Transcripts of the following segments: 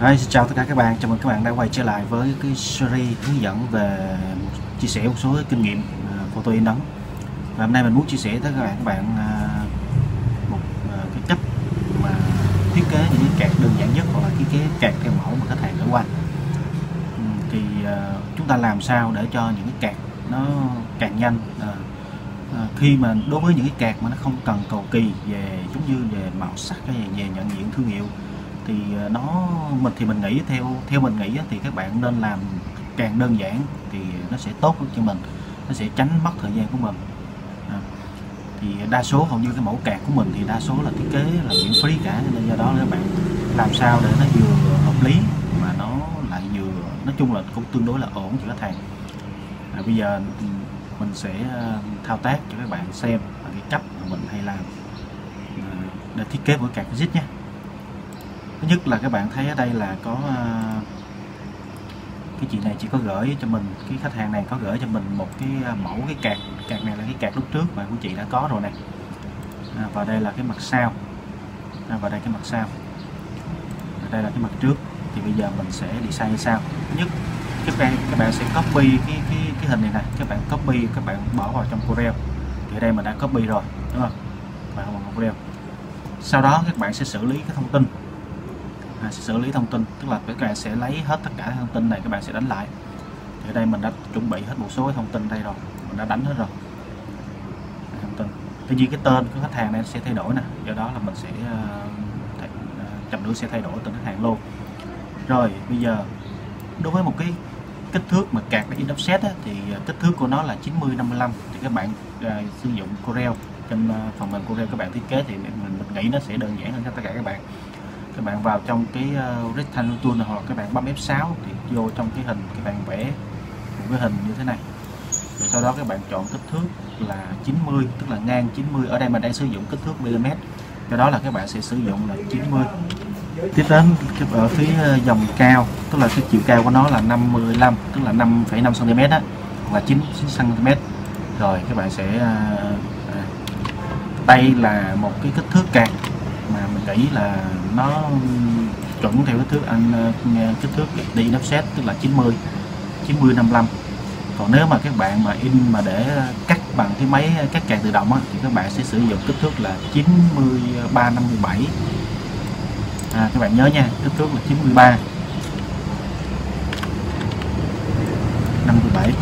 Xin chào tất cả các bạn, chào mừng các bạn đã quay trở lại với cái series hướng dẫn về chia sẻ một số kinh nghiệm photo in ấn. Và hôm nay mình muốn chia sẻ tới các bạn một cái cách mà thiết kế những cái card đơn giản nhất, hoặc là cái card theo mẫu mà khách hàng gửi qua. Thì chúng ta làm sao để cho những cái card nó càng nhanh, khi mà đối với những cái card mà nó không cần cầu kỳ về giống như về màu sắc hay về nhận diện thương hiệu, thì mình nghĩ theo mình nghĩ thì các bạn nên làm càng đơn giản thì nó sẽ tốt cho mình, nó sẽ tránh mất thời gian của mình. Thì đa số hầu như cái mẫu card của mình thì đa số là thiết kế là miễn phí cả, nên do đó các bạn làm sao để nó vừa hợp lý mà nó lại vừa nói chung là cũng tương đối là ổn cho khách hàng. Bây giờ mình sẽ thao tác cho các bạn xem cái cách mà mình hay làm để thiết kế một card zip nhé. Thứ nhất là các bạn thấy ở đây là có cái chị này chỉ có gửi cho mình, cái khách hàng này có gửi cho mình một cái mẫu cái card này là cái card lúc trước mà của chị đã có rồi này. Và đây là cái mặt sau, và đây cái mặt sau, và đây là cái mặt trước. Thì bây giờ mình sẽ design như sau. Thứ nhất các bạn sẽ copy cái hình này này, các bạn copy, các bạn bỏ vào trong Corel. Thì ở đây mình đã copy rồi, đúng không? Và vào Corel. Sau đó các bạn sẽ xử lý cái thông tin. Xử lý thông tin tức là các bạn sẽ lấy hết tất cả thông tin này, các bạn sẽ đánh lại. Thì ở đây mình đã chuẩn bị hết một số thông tin đây rồi, mình đã đánh hết rồi thông tin. Tuy nhiên cái tên của khách hàng này sẽ thay đổi nè, do đó là mình sẽ chậm nữa sẽ thay đổi tên khách hàng luôn. Rồi bây giờ đối với một cái kích thước mà card in offset thì kích thước của nó là 90-55, thì các bạn sử dụng Corel, trên phần mềm Corel các bạn thiết kế thì mình nghĩ nó sẽ đơn giản hơn cho tất cả các bạn. Các bạn vào trong cái rectangle tool hoặc các bạn bấm F6 thì vô trong cái hình, các bạn vẽ một cái hình như thế này. Rồi sau đó các bạn chọn kích thước là 90, tức là ngang 90. Ở đây mình đang sử dụng kích thước mm, do đó là các bạn sẽ sử dụng là 90. Tiếp đến ở phía dòng cao, tức là cái chiều cao của nó là 55, tức là 5,5 cm đó, hoặc là 9 cm. Rồi các bạn sẽ đây là một cái kích thước card mà mình nghĩ là nó chuẩn theo kích thước kích thước đi offset, tức là 90-55. Còn nếu mà các bạn mà in mà để cắt bằng cái máy cắt card tự động thì các bạn sẽ sử dụng kích thước là 93-57. Các bạn nhớ nha, kích thước là 93 57.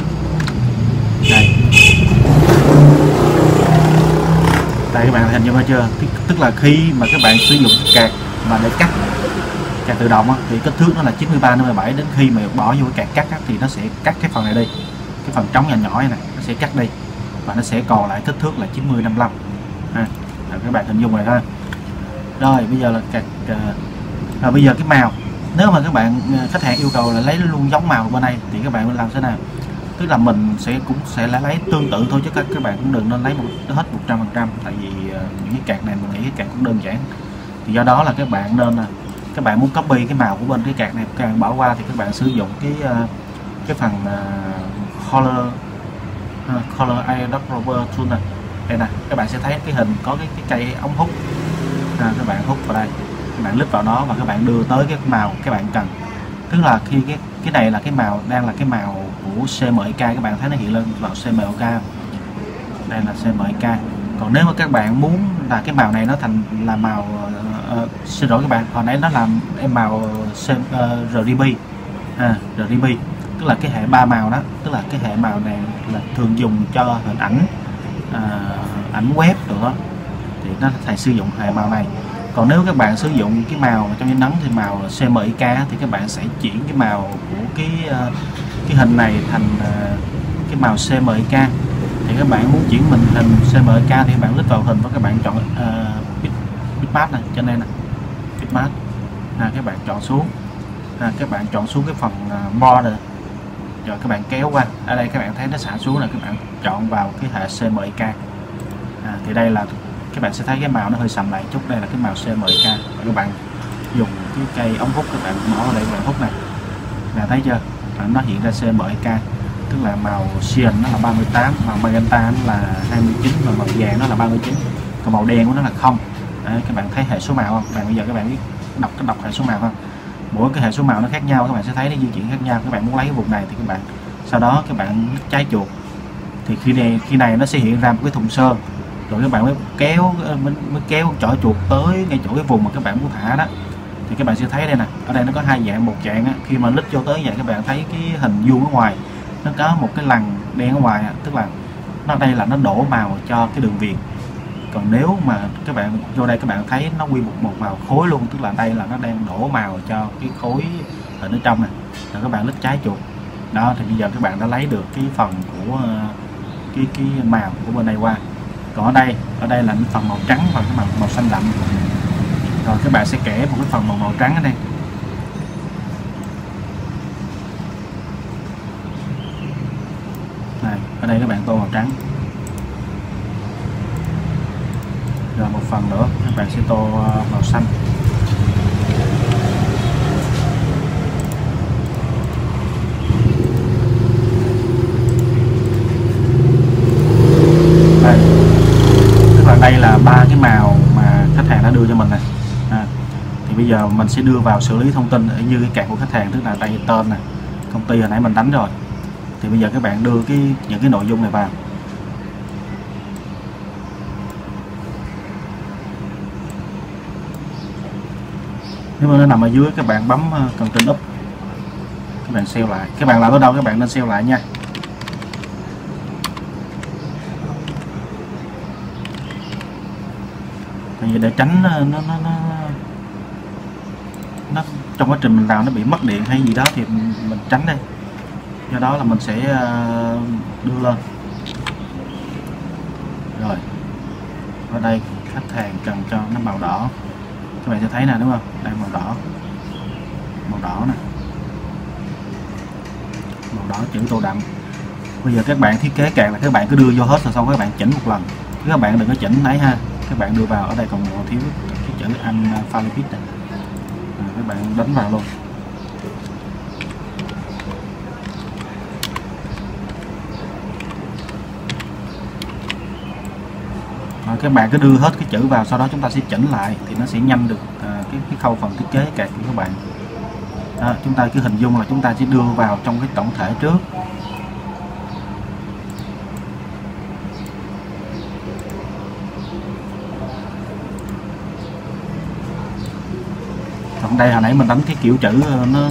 Đây các bạn hình dung chưa? Tức là khi mà các bạn sử dụng card mà để cắt tự động thì kích thước nó là 93-57, đến khi mà bỏ vô cái card cắt thì nó sẽ cắt cái phần này đi, cái phần trống nhỏ nhỏ này nó sẽ cắt đi và nó sẽ còn lại kích thước là 90-55. Các bạn hình dung rồi ha. Rồi bây giờ là bây giờ cái màu, nếu mà các bạn khách hàng yêu cầu là lấy luôn giống màu bên đây thì các bạn làm thế nào? Tức là mình cũng sẽ lấy tương tự thôi, chứ các bạn cũng đừng nên lấy hết 100%, tại vì những cái card này mình nghĩ cái card cũng đơn giản. Thì do đó là các bạn nên các bạn muốn copy cái màu của bên cái card này, các bạn bỏ qua thì các bạn sử dụng cái phần color eyedropper tool này. Đây nè, các bạn sẽ thấy cái hình có cái cây ống hút. Các bạn hút vào đây, các bạn lít vào đó và các bạn đưa tới cái màu các bạn cần. Tức là khi cái này là cái màu, đang là cái màu của CMYK, các bạn thấy nó hiện lên vào CMYK. Đây là CMYK. Còn nếu mà các bạn muốn là cái màu này nó thành là màu xin lỗi các bạn, hồi nãy nó làm màu RGB, RGB tức là cái hệ 3 màu đó, tức là cái hệ màu này là thường dùng cho hình ảnh ảnh web rồi đó, thì nó phải sử dụng hệ màu này. Còn nếu các bạn sử dụng cái màu trong in ấn thì màu CMYK thì các bạn sẽ chuyển cái màu của cái hình này thành cái màu CMYK. Thì các bạn muốn chuyển mình hình CMYK thì các bạn click vào hình và các bạn chọn bitmap này, trên đây nè, bitmap. Các bạn chọn xuống, các bạn chọn xuống cái phần border, rồi các bạn kéo qua. Ở đây các bạn thấy nó xả xuống là các bạn chọn vào cái hệ CMYK. Thì đây là các bạn sẽ thấy cái màu nó hơi sầm lại chút, đây là cái màu CMYK. Và các bạn dùng cái cây ống hút, các bạn mở vào đây, các bạn hút này, là thấy chưa, nó hiện ra CMYK, tức là màu cyan nó là 38, màu magenta nó là 29 và màu vàng nó là 39, còn màu đen của nó là 0. Đấy, các bạn thấy hệ số màu không? Bây giờ các bạn biết đọc hệ số màu không? mỗi cái hệ số màu nó khác nhau, các bạn sẽ thấy nó di chuyển khác nhau. Các bạn muốn lấy cái vùng này thì các bạn sau đó các bạn trái chuột thì khi này nó sẽ hiện ra một cái thùng sơn, rồi các bạn mới kéo chỏ chuột tới ngay chỗ cái vùng mà các bạn muốn thả đó, thì các bạn sẽ thấy đây nè, ở đây nó có hai dạng. Một dạng á, khi mà lít vô tới vậy các bạn thấy cái hình vuông ở ngoài nó có một cái lằn đen ở ngoài, tức là đây là nó đổ màu cho cái đường viền. Còn nếu mà các bạn vô đây các bạn thấy nó nguyên một màu khối luôn, tức là đây là nó đang đổ màu cho cái khối ở bên trong này, rồi các bạn lít trái chuột đó, thì bây giờ các bạn đã lấy được cái phần của cái màu của bên đây qua. Còn ở đây là cái phần màu trắng và cái màu xanh đậm, rồi các bạn sẽ kẻ một cái phần màu trắng ở đây. Này, ở đây các bạn tô màu trắng, rồi một phần nữa các bạn sẽ tô màu xanh. Đây, tức là đây là ba cái màu mà khách hàng đã đưa cho mình này. Thì bây giờ mình sẽ đưa vào xử lý thông tin ở như cái card của khách hàng, tức là đây tên này, công ty hồi nãy mình đánh rồi. Thì bây giờ các bạn đưa những cái nội dung này vào. Nếu mà nó nằm ở dưới các bạn bấm cần trên up, các bạn save lại. Các bạn làm ở đâu các bạn nên save lại nha. Tại vì để tránh nó trong quá trình mình làm nó bị mất điện hay gì đó thì mình tránh đây. Do đó là mình sẽ đưa lên. Rồi ở đây khách hàng cần cho nó màu đỏ, các bạn sẽ thấy nè, đúng không? Đây màu đỏ nè, màu đỏ chữ tô đậm. Bây giờ các bạn thiết kế card là các bạn cứ đưa vô hết rồi xong các bạn chỉnh một lần, các bạn đừng có chỉnh nấy ha. Các bạn đưa vào, ở đây còn thiếu cái chữ alphabet này, các bạn đánh vào luôn. Các bạn cứ đưa hết cái chữ vào, sau đó chúng ta sẽ chỉnh lại thì nó sẽ nhanh được cái khâu phần thiết kế card của các bạn. Đó, chúng ta cứ hình dung là chúng ta sẽ đưa vào trong cái tổng thể trước. Còn đây hồi nãy mình đánh cái kiểu chữ nó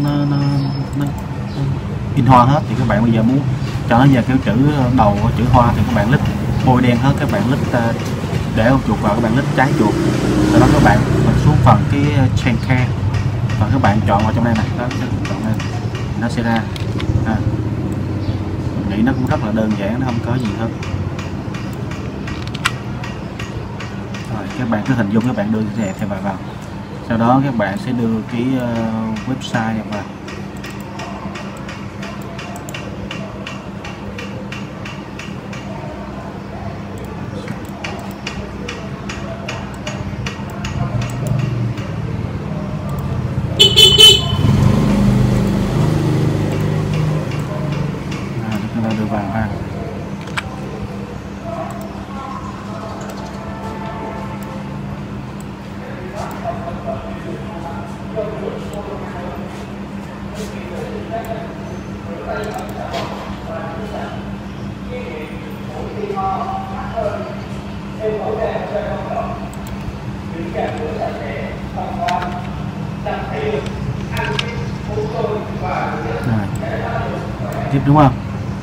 in hoa hết, thì các bạn bây giờ muốn cho nó về kiểu chữ đầu chữ hoa thì các bạn lít môi đen hết, các bạn lít để con chuột vào, các bạn lít trái chuột, sau đó các bạn mình xuống phần cái chain care và các bạn chọn vào trong đây này, đó, chọn đây nó sẽ ra. Mình nghĩ nó cũng rất là đơn giản, nó không có gì hết. Rồi các bạn cứ hình dung, các bạn đưa cái thẻ vào, sau đó các bạn sẽ đưa cái website vào. Chúng ta đưa vào ha. Tiếp đúng không?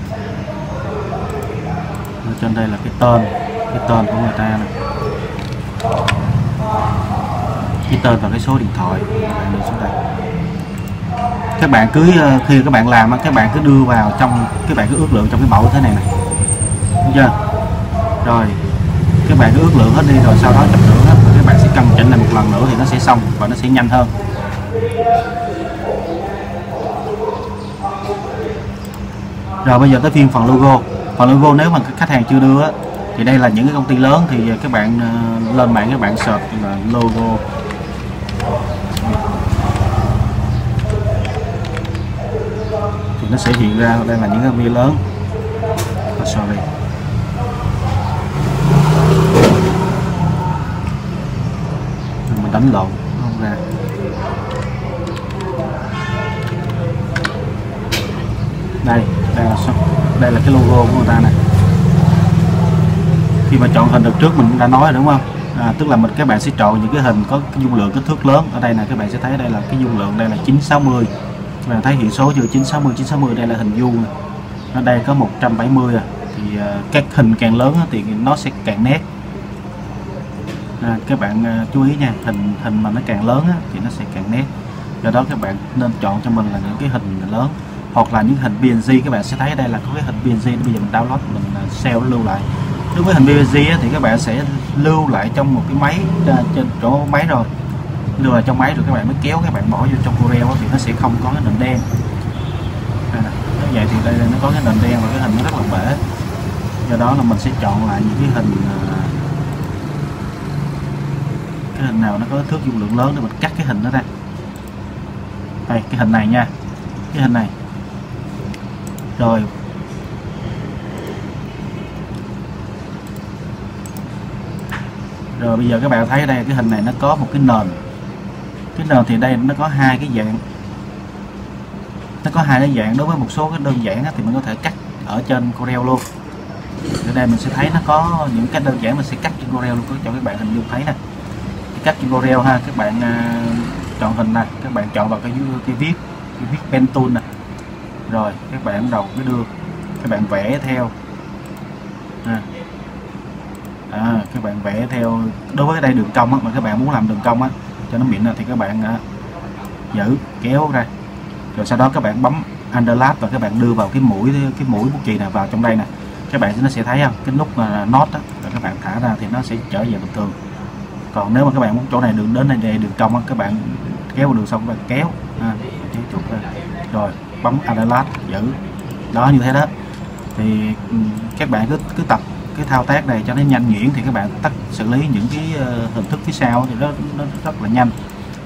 Ở trên đây là cái tên của người ta này, cái tên và cái số điện thoại. Các bạn đưa xuống đây. Các bạn cứ khi các bạn làm các bạn cứ đưa vào trong, các bạn cứ ước lượng trong cái mẫu thế này này, đúng chưa? Rồi các bạn cứ ước lượng hết đi, rồi sau đó chập nữa hết, các bạn sẽ căn chỉnh lại một lần nữa thì nó sẽ xong và nó sẽ nhanh hơn. Rồi bây giờ tới phiên phần logo. Phần logo nếu mà khách hàng chưa đưa thì đây là những cái công ty lớn thì các bạn lên mạng các bạn search là logo. Thì nó sẽ hiện ra đây là những công ty lớn. Sorry. Mình đánh lộn không ra. Đây là cái logo của người ta nè. Khi mà chọn hình đợt trước mình cũng đã nói rồi đúng không? Tức là các bạn sẽ chọn những cái hình có cái dung lượng kích thước lớn. Ở đây là các bạn sẽ thấy đây là cái dung lượng, đây là 960. Các bạn thấy hiện số chưa? 960 đây là hình vuông. Ở đây có 170 thì các hình càng lớn thì nó sẽ càng nét. Các bạn chú ý nha, hình mà nó càng lớn thì nó sẽ càng nét. Do đó các bạn nên chọn cho mình là những cái hình lớn, hoặc là những hình PNG. Các bạn sẽ thấy đây là có cái hình PNG, bây giờ mình download, mình save lưu lại. Đối với hình PNG thì các bạn sẽ lưu lại trong một cái máy, trên chỗ máy rồi lưu lại trong máy rồi các bạn mới kéo, các bạn bỏ vô trong Corel thì nó sẽ không có cái nền đen. Như vậy thì đây nó có cái nền đen và cái hình nó rất là bể. Do đó là mình sẽ chọn lại những cái hình nào nó có thước dung lượng lớn để mình cắt cái hình nó ra. Đây, cái hình này nha, cái hình này. Rồi bây giờ các bạn thấy ở đây cái hình này nó có một cái nền. Cái nền thì đây nó có hai cái dạng. Đối với một số cái đơn giản thì mình có thể cắt ở trên Corel luôn. Ở đây mình sẽ thấy nó có những cái đơn giản mình sẽ cắt trên Corel luôn, cho các bạn hình dung thấy nè. Cắt trên Corel ha, các bạn chọn hình này, các bạn chọn vào cái viết pen tool này. Rồi các bạn đầu cái đưa, các bạn vẽ theo. Các bạn vẽ theo. Đối với đây đường cong mà các bạn muốn làm đường cong cho nó mịn thì các bạn giữ kéo ra, rồi sau đó các bạn bấm underlap và các bạn đưa vào cái mũi bút chì này vào trong đây nè. Các bạn nó sẽ thấy không, cái nút nốt đó, rồi các bạn thả ra thì nó sẽ trở về bình thường. Còn nếu mà các bạn muốn chỗ này đường đến đây đường cong các bạn kéo vào đường xong các bạn kéo chuột ra, rồi bấm underlap giữ đó, như thế đó. Thì các bạn cứ tập cái thao tác này cho nó nhanh nhuyễn thì các bạn xử lý những cái hình thức phía sau thì nó rất là nhanh.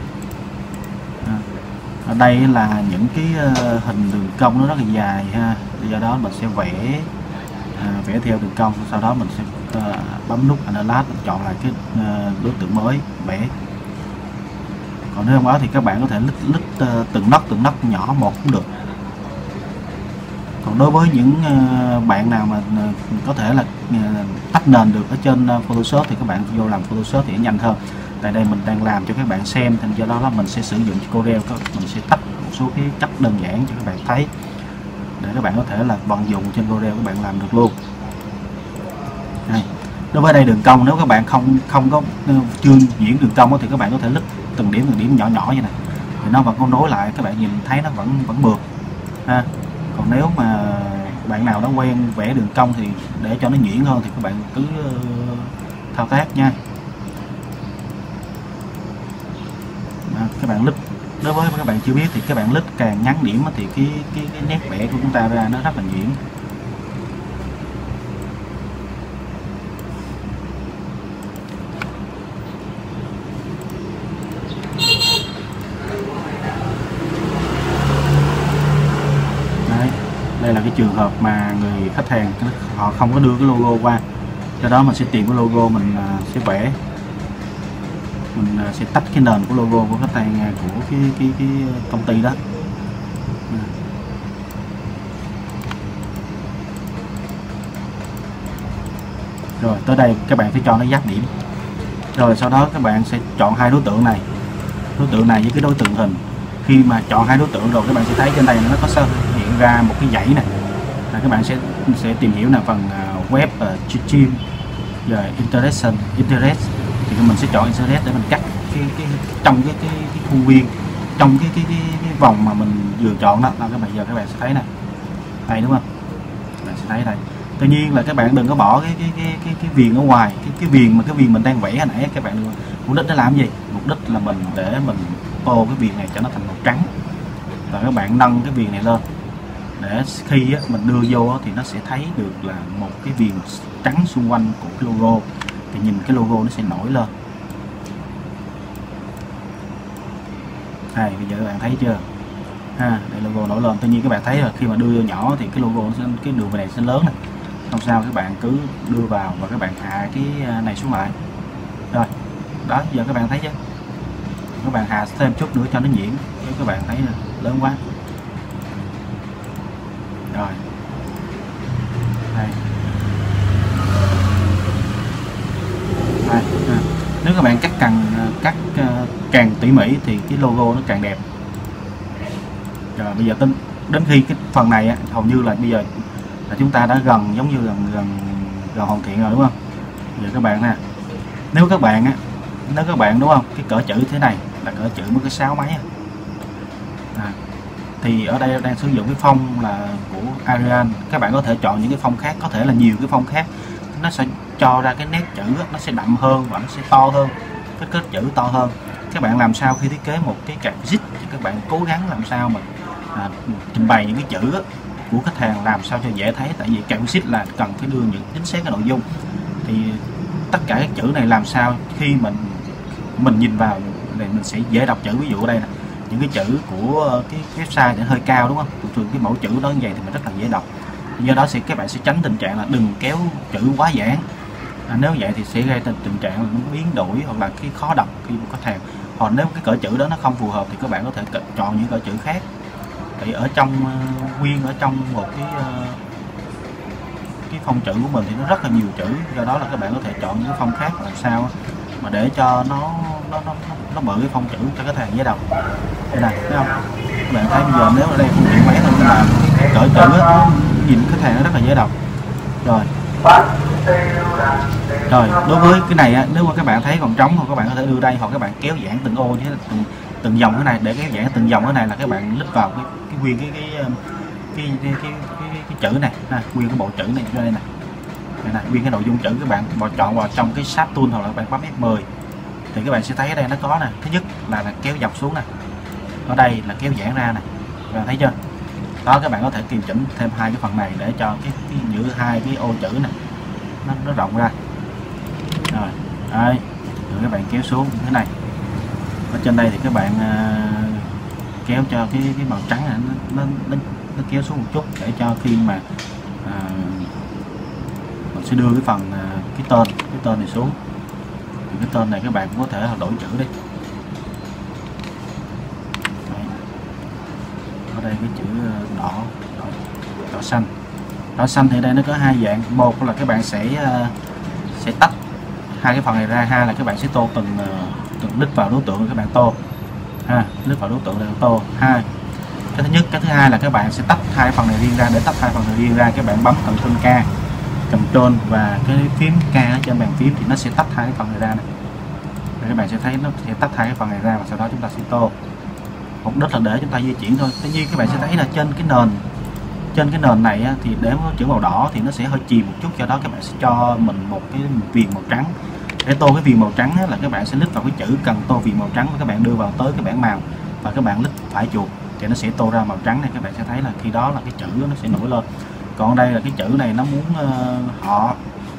Ở đây là những cái hình đường cong nó rất là dài ha, do đó mình sẽ vẽ theo đường cong, sau đó mình sẽ bấm nút underlap, mình chọn lại cái đối tượng mới vẽ. Còn nếu không có thì các bạn có thể lít từng nấc nhỏ một cũng được. Còn đối với những bạn nào mà có thể là tách nền được ở trên Photoshop thì các bạn vô làm Photoshop thì nó nhanh hơn. Tại đây mình đang làm cho các bạn xem, thành do đó là mình sẽ sử dụng Corel, mình sẽ tách một số cái cách đơn giản cho các bạn thấy để các bạn có thể là vận dụng trên Corel các bạn làm được luôn. Đây. Đối với đây đường cong, nếu các bạn không có chưa diễn đường cong thì các bạn có thể lít từng điểm nhỏ như này thì nó vẫn có nối lại, các bạn nhìn thấy nó vẫn mượt ha. Còn nếu mà bạn nào đã quen vẽ đường cong thì để cho nó nhuyễn hơn thì các bạn cứ thao tác nha. Các bạn lít, đối với các bạn chưa biết thì các bạn lít càng ngắn điểm thì cái nét vẽ của chúng ta ra nó rất là nhuyễn. Đây là cái trường hợp mà người khách hàng họ không có đưa cái logo qua, do đó mình sẽ tìm cái logo, mình sẽ vẽ, mình sẽ tách cái nền của logo của khách hàng của cái công ty đó. Rồi tới đây các bạn phải cho nó dắt điểm, rồi sau đó các bạn sẽ chọn hai đối tượng này với cái đối tượng hình. Khi mà chọn hai đối tượng rồi các bạn sẽ thấy trên đây nó có hiện ra một cái dãy này, các bạn sẽ tìm hiểu là phần web, stream, rồi interest thì mình sẽ chọn interest để mình cắt trong cái khuôn viên, trong cái vòng mà mình vừa chọn đó. Các bạn giờ các bạn sẽ thấy này, đây đúng không? Các bạn sẽ thấy đây. Tuy nhiên là các bạn đừng có bỏ cái viền ở ngoài, cái viền mình đang vẽ hồi nãy. Các bạn mục đích để làm gì? Mục đích là mình để mình tô cái viền này cho nó thành màu trắng, và các bạn nâng cái viền này lên để khi mình đưa vô thì nó sẽ thấy được là một cái viền trắng xung quanh của cái logo, thì nhìn cái logo nó sẽ nổi lên. Đây, bây giờ các bạn thấy chưa ha, đây logo nổi lên. Tuy nhiên các bạn thấy là khi mà đưa vô nhỏ thì cái logo cái đường này sẽ lớn này, không sao, các bạn cứ đưa vào và các bạn hạ cái này xuống lại. Rồi đó, giờ các bạn thấy chứ, các bạn hạ thêm chút nữa cho nó nhuyễn, các bạn thấy lớn quá. Rồi đây. Đây. Nếu các bạn cắt càng tỉ mỉ thì cái logo nó càng đẹp. Rồi bây giờ đến khi cái phần này hầu như là bây giờ là chúng ta đã gần giống như gần hoàn thiện rồi, đúng không? Giờ các bạn nè, nếu các bạn đúng không, cái cỡ chữ thế này là cỡ chữ mới có 6 mấy thì ở đây đang sử dụng cái phông là của Arial. Các bạn có thể chọn những cái phông khác, có thể là nhiều cái phông khác, nó sẽ cho ra cái nét chữ nó sẽ đậm hơn và nó sẽ to hơn, cái kết chữ to hơn. Các bạn làm sao khi thiết kế một cái card visit thì các bạn cố gắng làm sao mà trình bày những cái chữ của khách hàng làm sao cho dễ thấy, tại vì card visit là cần phải đưa những chính xác cái nội dung. Thì tất cả các chữ này làm sao khi mình nhìn vào thì mình sẽ dễ đọc chữ. Ví dụ ở đây nè, những cái chữ của cái website thì hơi cao, đúng không? Thường cái mẫu chữ đó như vậy thì mình rất là dễ đọc. Do đó các bạn sẽ tránh tình trạng là đừng kéo chữ quá giãn. Nếu vậy thì sẽ gây tình trạng là nó biến đổi hoặc là cái khó đọc khi mà khách hàng. Hoặc nếu cái cỡ chữ đó nó không phù hợp thì các bạn có thể chọn những cỡ chữ khác. Thì ở trong ở trong một cái phông chữ của mình thì nó rất là nhiều chữ, do đó là các bạn có thể chọn những phông khác làm sao mà để cho nó mở cái phông chữ cho khách hàng dễ đọc. Đây này, thấy không? Các bạn thấy bây giờ nếu ở đây không chịu máy thôi nhưng mà cái cỡ chữ nó nhìn khách hàng nó rất là dễ đọc. Rồi đối với cái này nếu mà các bạn thấy còn trống thì các bạn có thể đưa đây, hoặc các bạn kéo giãn từng ô như từng dòng cái này. Để kéo giãn từng dòng cái này là các bạn lít vào cái nguyên cái chữ này, nguyên cái bộ chữ này cho đây này, nguyên cái nội dung chữ các bạn chọn vào trong cái Shape Tool hoặc là các bạn bấm F10 thì các bạn sẽ thấy ở đây nó có nè. Thứ nhất là kéo dọc xuống nè, ở đây là kéo giãn ra này, các bạn thấy chưa? Đó, các bạn có thể điều chỉnh thêm hai cái phần này để cho cái giữa hai cái ô chữ này nó rộng ra. Rồi đây, rồi các bạn kéo xuống như thế này. Ở trên đây thì các bạn kéo cho cái màu trắng này nó kéo xuống một chút để cho khi mà mình sẽ đưa cái phần cái tên này xuống. Thì cái tên này các bạn cũng có thể đổi chữ đi. Đấy. Ở đây cái chữ đỏ xanh thì đây nó có hai dạng. Một là các bạn sẽ tách hai cái phần này ra, hai là các bạn sẽ tô từng lít vào đối tượng các bạn tô lít vào đối tượng là tô. Hai, cái thứ nhất. Cái thứ hai là các bạn sẽ tách hai phần này riêng ra. Để tách hai phần này riêng ra, các bạn bấm Ctrl K, Ctrl và cái phím K ở trên bàn phím thì nó sẽ tách hai cái phần này ra này. Để các bạn sẽ thấy nó sẽ tách hai cái phần này ra và sau đó chúng ta sẽ tô. Mục đích là để chúng ta di chuyển thôi. Tuy nhiên các bạn sẽ thấy là trên cái nền này thì để chữ màu đỏ thì nó sẽ hơi chìm một chút, do đó các bạn sẽ cho mình một cái viền màu trắng. Để tô cái viền màu trắng là các bạn sẽ lít vào cái chữ cần tô viền màu trắng và các bạn đưa vào tới cái bảng màu và các bạn lít phải chuột thì nó sẽ tô ra màu trắng này. Các bạn sẽ thấy là khi đó là cái chữ nó sẽ nổi lên. Còn đây là cái chữ này nó muốn họ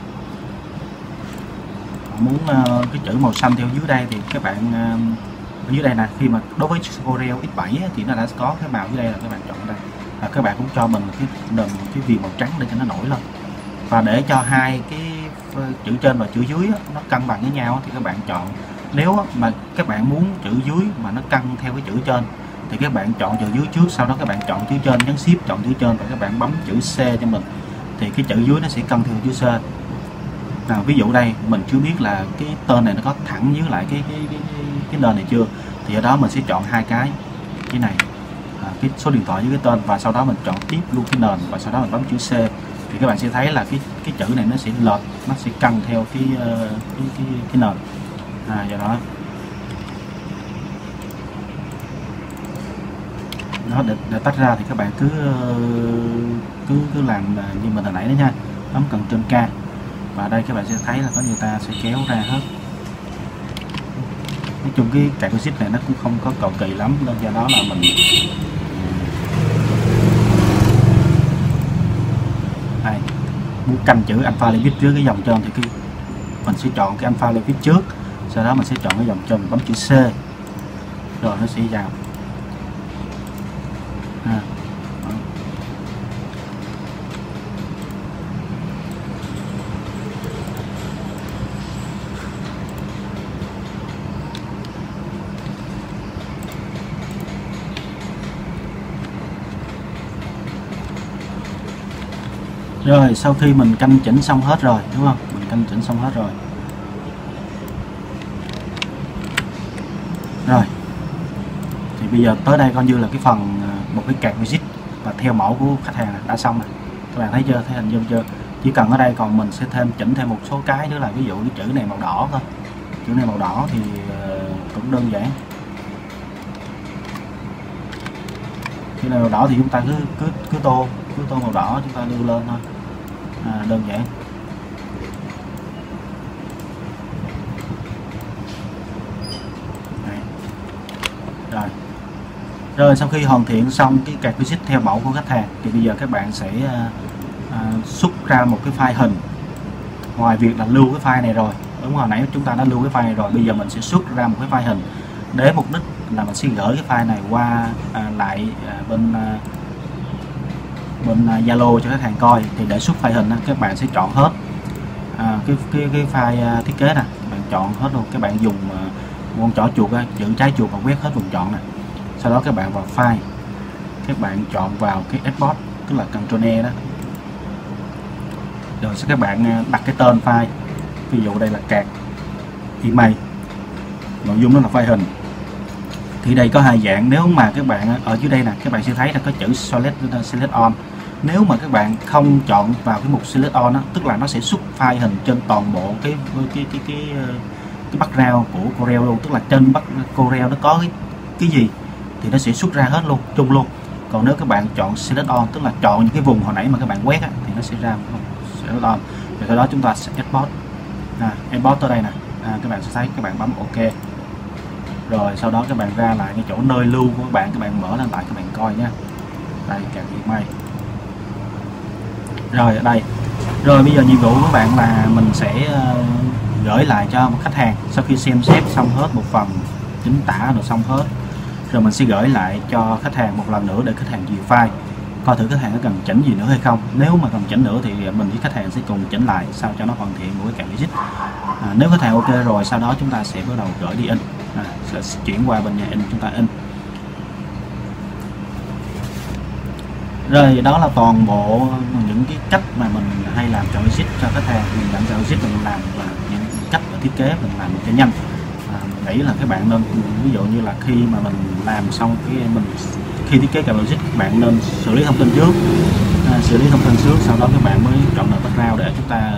muốn cái chữ màu xanh theo dưới đây thì các bạn ở dưới đây nè, khi mà đối với Corel X7 thì nó đã có cái màu dưới đây là các bạn chọn đây. Các bạn cũng cho mình cái viền màu trắng để cho nó nổi lên. Và để cho hai cái chữ trên và chữ dưới nó cân bằng với nhau thì các bạn chọn, nếu mà các bạn muốn chữ dưới mà nó cân theo cái chữ trên thì các bạn chọn chữ dưới trước, sau đó các bạn chọn chữ trên, nhấn Shift chọn chữ trên và các bạn bấm chữ C cho mình thì cái chữ dưới nó sẽ cân theo chữ C. Ví dụ đây mình chưa biết là cái tên này nó có thẳng với lại cái nền này chưa, thì ở đó mình sẽ chọn hai cái này, cái số điện thoại với cái tên, và sau đó mình chọn tiếp luôn cái nền và sau đó mình bấm chữ C thì các bạn sẽ thấy là cái chữ này nó sẽ lệch, nó sẽ cân theo cái nền. Do đó nó để tách ra thì các bạn cứ làm như mình hồi nãy đó nha, bấm Ctrl K và đây các bạn sẽ thấy là có người ta sẽ kéo ra hết. Nói chung cái card visit này nó cũng không có cầu kỳ lắm, nên do đó là mình đây, muốn canh chữ alphabet trước cái dòng trên thì mình sẽ chọn cái alphabet trước, sau đó mình sẽ chọn cái dòng trên, bấm chữ C rồi nó sẽ vào. Rồi sau khi mình canh chỉnh xong hết rồi đúng không, mình canh chỉnh xong hết rồi. Rồi thì bây giờ tới đây coi như là cái phần một cái card visit và theo mẫu của khách hàng đã xong rồi. Các bạn thấy chưa, thấy hình dung chưa? Chỉ cần ở đây còn mình sẽ chỉnh thêm một số cái nữa, là ví dụ cái chữ này màu đỏ thôi, chữ này màu đỏ thì cũng đơn giản. Chữ này màu đỏ thì chúng ta cứ tô màu đỏ, chúng ta lưu lên thôi, đơn giản. Rồi sau khi hoàn thiện xong cái card visit theo mẫu của khách hàng thì bây giờ các bạn sẽ xuất ra một cái file hình. Ngoài việc là lưu cái file này rồi, đúng, hồi nãy chúng ta đã lưu cái file này rồi, bây giờ mình sẽ xuất ra một cái file hình để mục đích là mình sẽ gửi cái file này qua lại bên Zalo cho khách hàng coi. Thì để xuất file hình các bạn sẽ chọn hết cái file thiết kế nè, các bạn chọn hết luôn, các bạn dùng con trỏ chuột chữ trái chuột và quét hết vùng chọn này. Sau đó các bạn vào file, các bạn chọn vào cái export, tức là Ctrl E đó. Rồi sau các bạn đặt cái tên file, ví dụ đây là card email, nội dung đó là file hình. Thì đây có hai dạng, nếu mà các bạn ở dưới đây nè, các bạn sẽ thấy là có chữ select on. Nếu mà các bạn không chọn vào cái mục select on đó, tức là nó sẽ xuất file hình trên toàn bộ cái background của Corel luôn, tức là trên Corel nó có cái gì thì nó sẽ xuất ra hết luôn, chung luôn. Còn nếu các bạn chọn select on, tức là chọn những cái vùng hồi nãy mà các bạn quét thì nó sẽ ra select on. Rồi sau đó chúng ta sẽ export, export tới đây nè, các bạn sẽ thấy, các bạn bấm OK. Rồi sau đó các bạn ra lại cái chỗ nơi lưu của các bạn mở lên lại, các bạn coi nhé. Đây, card email. Rồi ở đây. Rồi bây giờ nhiệm vụ của các bạn là mình sẽ gửi lại cho một khách hàng sau khi xem xét xong hết một phần chính tả rồi xong hết. Rồi mình sẽ gửi lại cho khách hàng một lần nữa để khách hàng duyệt file, coi thử khách hàng có cần chỉnh gì nữa hay không. Nếu mà cần chỉnh nữa thì mình với khách hàng sẽ cùng chỉnh lại sao cho nó hoàn thiện một cái card visit. Nếu khách hàng OK rồi, sau đó chúng ta sẽ bắt đầu gửi đi in, sẽ chuyển qua bên nhà in, chúng ta in. Rồi đó là toàn bộ những cái cách mà mình hay làm card visit cho khách hàng. Mình làm card visit mình làm là những cách và thiết kế mình làm cho nhanh. Mình nghĩ là các bạn nên, ví dụ như là khi mà mình làm xong khi thiết kế card visit, các bạn nên xử lý thông tin trước, sau đó các bạn mới chọn được background để chúng ta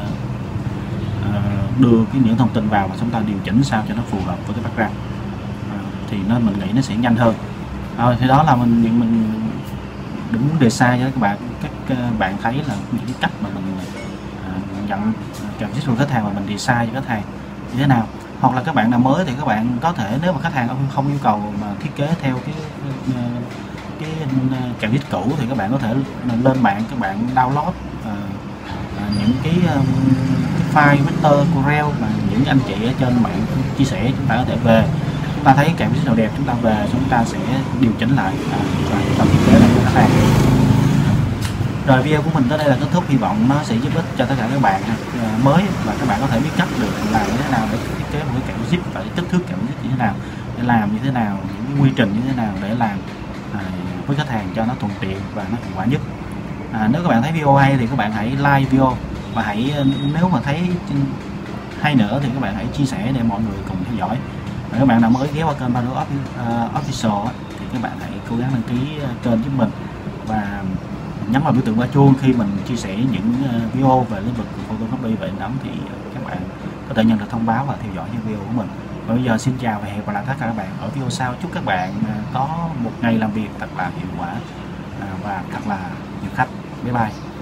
đưa những thông tin vào và chúng ta điều chỉnh sao cho nó phù hợp với cái background, thì mình nghĩ nó sẽ nhanh hơn. Thì đó là mình đúng design cho các bạn thấy là những cái cách mà mình nhận card visit của khách hàng và mình design cho khách hàng như thế nào. Hoặc là các bạn nào mới thì các bạn có thể, nếu mà khách hàng không yêu cầu mà thiết kế theo cái card visit cũ thì các bạn có thể lên mạng, các bạn download những cái file vector Corel mà những anh chị ở trên mạng chia sẻ. Chúng ta có thể về, chúng ta thấy card visit nào đẹp chúng ta về, chúng ta sẽ điều chỉnh lại và chúng ta thiết kế lại cho khách hàng. Rồi video của mình tới đây là kết thúc, hy vọng nó sẽ giúp ích cho tất cả các bạn mới, và các bạn có thể biết cách được làm như thế nào để thiết kế một cái card visit và kích thước card visit như thế nào, để làm như thế nào, những cái quy trình như thế nào để làm với khách hàng cho nó thuận tiện và nó hiệu quả nhất. Nếu các bạn thấy video hay thì các bạn hãy like video, và nếu mà thấy hay nữa thì các bạn hãy chia sẻ để mọi người cùng theo dõi. Và các bạn nào mới ghé qua kênh Bado Official thì các bạn hãy cố gắng đăng ký kênh giúp mình và nhấn vào biểu tượng quả chuông. Khi mình chia sẻ những video về lĩnh vực photocopy và in ấn thì các bạn có thể nhận được thông báo và theo dõi những video của mình. Và bây giờ xin chào và hẹn gặp lại tất cả các bạn ở video sau. Chúc các bạn có một ngày làm việc thật là hiệu quả và thật là nhiều khách. Bye bye.